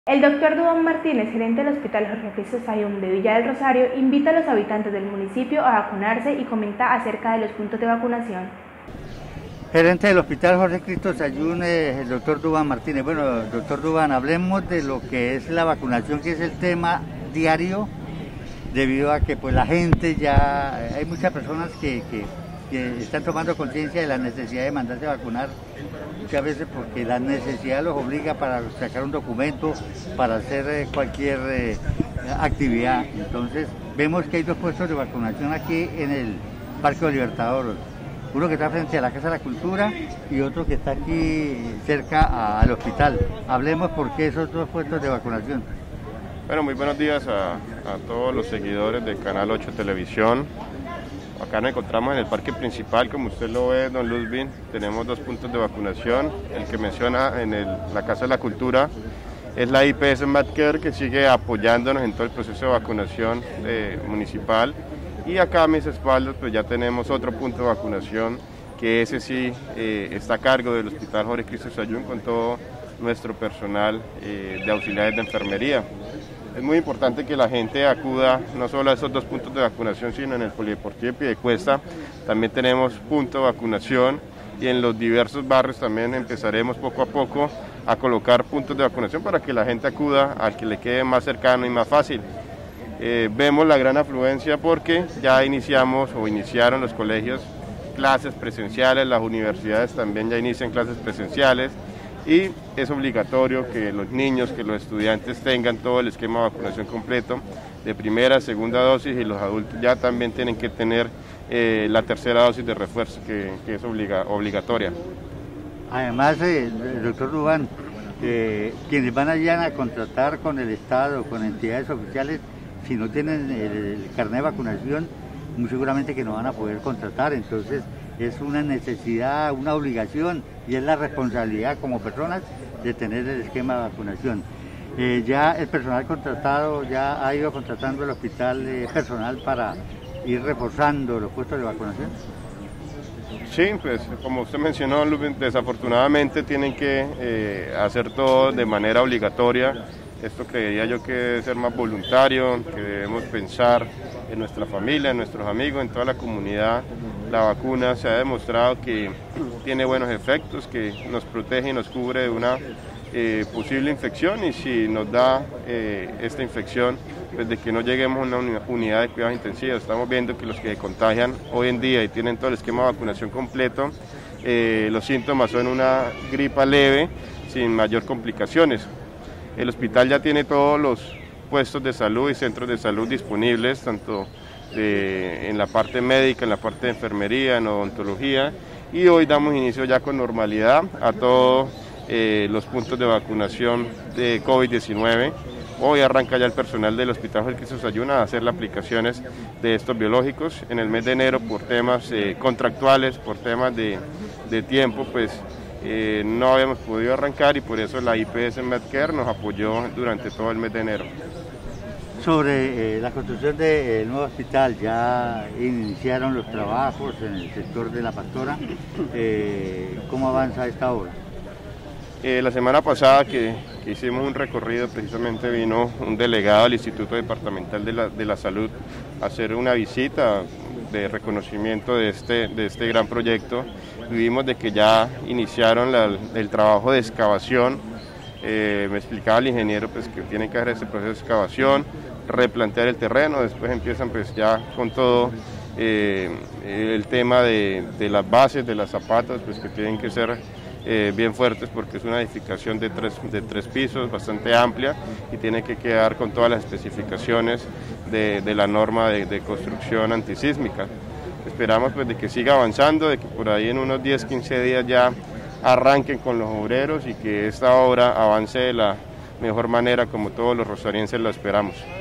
El doctor Duván Martínez, gerente del Hospital Jorge Cristo Sayum de Villa del Rosario, invita a los habitantes del municipio a vacunarse y comenta acerca de los puntos de vacunación. Gerente del Hospital Jorge Cristo Sayum, el doctor Duván Martínez. Bueno, doctor Duván, hablemos de lo que es la vacunación, que es el tema diario, debido a que pues la gente ya, hay muchas personas que están tomando conciencia de la necesidad de mandarse a vacunar, muchas veces porque la necesidad los obliga para sacar un documento, para hacer cualquier actividad. Entonces vemos que hay dos puestos de vacunación aquí en el Parque de los Libertadores, uno que está frente a la Casa de la Cultura y otro que está aquí cerca al hospital. Hablemos por qué esos dos puestos de vacunación. Bueno, muy buenos días a todos los seguidores del Canal 8 Televisión. Acá nos encontramos en el parque principal, como usted lo ve, don Luzbin. Tenemos dos puntos de vacunación. El que menciona en la Casa de la Cultura es la IPS Medcare, que sigue apoyándonos en todo el proceso de vacunación municipal. Y acá a mis espaldas pues ya tenemos otro punto de vacunación, que ese sí está a cargo del Hospital Jorge Cristo Sayum con todo nuestro personal de auxiliares de enfermería. Es muy importante que la gente acuda no solo a esos dos puntos de vacunación, sino en el Polideportivo de Piedecuesta. También tenemos punto de vacunación y en los diversos barrios también empezaremos poco a poco a colocar puntos de vacunación para que la gente acuda al que le quede más cercano y más fácil. Vemos la gran afluencia porque ya iniciaron los colegios clases presenciales, las universidades también ya inician clases presenciales. Y es obligatorio que los niños, que los estudiantes tengan todo el esquema de vacunación completo, de primera, segunda dosis, y los adultos ya también tienen que tener la tercera dosis de refuerzo, que es obligatoria. Además, doctor Duván, quienes van allá a contratar con el Estado, con entidades oficiales, si no tienen el carnet de vacunación, muy seguramente que no van a poder contratar. Entonces es una necesidad, una obligación, y es la responsabilidad como personas de tener el esquema de vacunación. Ya el personal contratado ya ha ido contratando el hospital personal para ir reforzando los puestos de vacunación. Sí, pues como usted mencionó, desafortunadamente tienen que hacer todo de manera obligatoria. Esto creería yo que debe ser más voluntario, que debemos pensar en nuestra familia, en nuestros amigos, en toda la comunidad. La vacuna se ha demostrado que tiene buenos efectos, que nos protege y nos cubre de una posible infección, y si nos da esta infección, pues de que no lleguemos a una unidad de cuidados intensivos. Estamos viendo que los que se contagian hoy en día y tienen todo el esquema de vacunación completo, los síntomas son una gripa leve, sin mayor complicaciones. El hospital ya tiene todos los puestos de salud y centros de salud disponibles, tanto en la parte médica, en la parte de enfermería, en odontología, y hoy damos inicio ya con normalidad a todos los puntos de vacunación de COVID-19. Hoy arranca ya el personal del Hospital Jorge Cristo Sayum a hacer las aplicaciones de estos biológicos. En el mes de enero, por temas contractuales, por temas de tiempo, pues no habíamos podido arrancar, y por eso la IPS Medcare nos apoyó durante todo el mes de enero. Sobre la construcción del nuevo hospital, ya iniciaron los trabajos en el sector de La Pastora. ¿Cómo avanza esta obra? La semana pasada que hicimos un recorrido, precisamente vino un delegado del Instituto Departamental de la Salud a hacer una visita de reconocimiento de este gran proyecto. Vimos de que ya iniciaron el trabajo de excavación. Me explicaba el ingeniero pues que tienen que hacer este proceso de excavación, replantear el terreno, después empiezan pues ya con todo el tema de las bases, de las zapatas, pues que tienen que ser bien fuertes, porque es una edificación de tres pisos, bastante amplia, y tiene que quedar con todas las especificaciones de la norma de construcción antisísmica. Esperamos pues de que siga avanzando, de que por ahí en unos 10-15 días ya arranquen con los obreros y que esta obra avance de la mejor manera como todos los rosarienses lo esperamos.